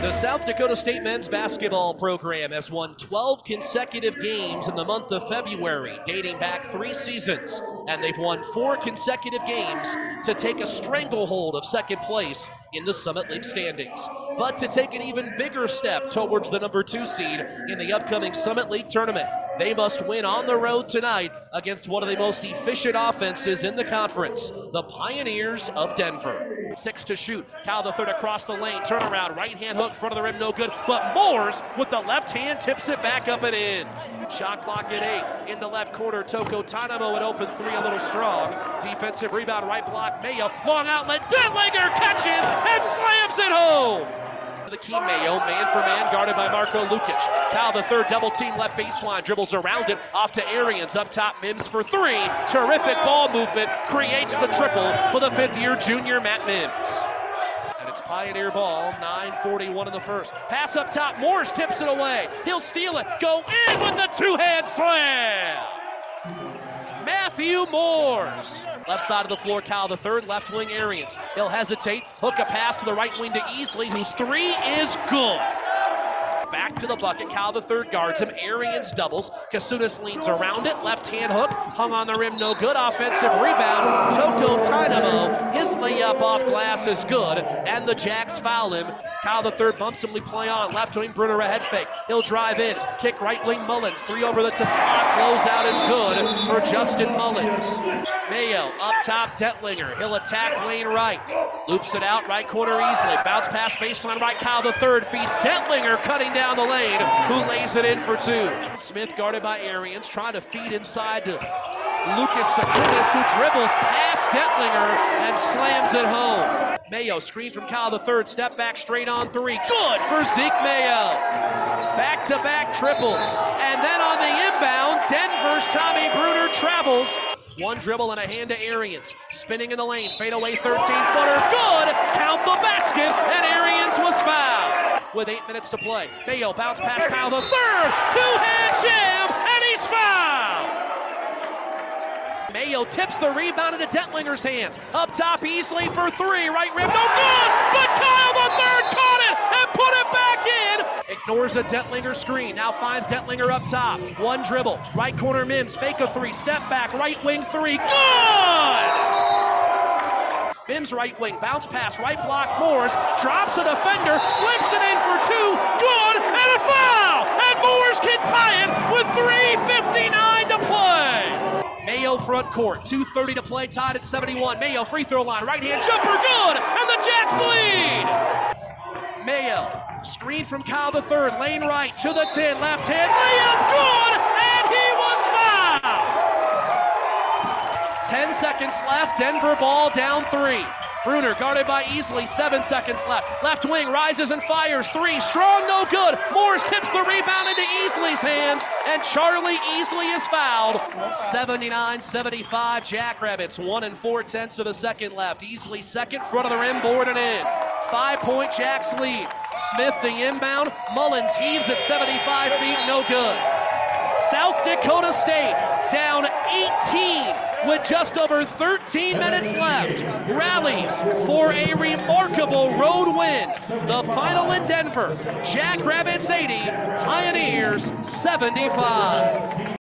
The South Dakota State men's basketball program has won 12 consecutive games in the month of February, dating back 3 seasons, and they've won 4 consecutive games to take a stranglehold of second place in the Summit League standings. But to take an even bigger step towards the number 2 seed in the upcoming Summit League tournament, they must win on the road tonight against one of the most efficient offenses in the conference, the Pioneers of Denver. 6 to shoot. Cal the third across the lane. Turnaround. Right hand hook. Front of the rim. No good. But Moores with the left hand tips it back up and in. Shot clock at 8. In the left corner. Toko Tainamo at open 3 a little strong. Defensive rebound. Right block. Mayo. Long outlet. Detlinger catches and slams it home. The key Mayo, man for man, guarded by Marco Lukic. Cal the third, double team left baseline, dribbles around it, off to Arians, up top, Mims for 3. Terrific ball movement, creates the triple for the 5th-year junior Matt Mims. And it's Pioneer ball, 9:41 in the first. Pass up top, Morris tips it away. He'll steal it, go in with the two-hand slam. Matthew Moores. Left side of the floor, Cal the third, left wing Arians. He'll hesitate, hook a pass to the right wing to Easley, whose 3 is good. Back to the bucket, Cal the third guards him, Arians doubles, Kasunas leans around it, left hand hook, hung on the rim, no good, offensive rebound, Toko Tainamo, his layup off glass is good, and the Jacks foul him. Cal the third bumps him, we play on, left wing, Bruner a head fake, he'll drive in, kick right wing Mullins, 3 over the slot, closeout is good for Justin Mullins. Mayo up top, Detlinger, he'll attack lane right, loops it out, right corner easily, bounce pass baseline right, Cal the third feeds Detlinger, cutting down the lane, who lays it in for 2. Smith guarded by Arians, trying to feed inside to Lucas Sakunis, who dribbles past Detlinger and slams it home. Mayo screen from Cal the third, step back straight on 3, good for Zeke Mayo. Back-to-back triples, and then on the inbound, Denver's Tommy Bruner travels. 1 dribble and a hand to Arians, spinning in the lane, fade away 13-footer, good, count the basket, and Arians was fouled. With 8 minutes to play, Mayo bounce past Cal the third, 2-hand jam, and he's fouled. Mayo tips the rebound into Detlinger's hands, up top Easley for 3, right rim, no good, but Kyle the third caught it and put it back in. Ignores a Detlinger screen, now finds Detlinger up top, 1 dribble, right corner Mims, fake a 3, step back, right wing 3, good! Mims right wing, bounce pass, right block, Moores, drops a defender, flips it in for 2, good, and a foul! And Moores can tie it with 3:59 to play. Mayo front court, 2:30 to play, tied at 71. Mayo free throw line, right hand jumper, good, and the Jacks lead. Mayo, screen from Cal the third, lane right to the 10, left hand, layup, good, and he was fouled. 10 seconds left, Denver ball down 3. Bruner guarded by Easley, 7 seconds left. Left wing rises and fires, 3, strong, no good. Morris tips the rebound into Easley's hands, and Charlie Easley is fouled. 79-75, Jackrabbits, 1 4/10 of a second left. Easley second, front of the rim, board and in. 5-point Jacks lead. Smith the inbound, Mullins heaves at 75 feet, no good. South Dakota State down 18 with just over 13 minutes left, rallies for a remarkable road win. The final in Denver, Jackrabbits 80, Pioneers 75.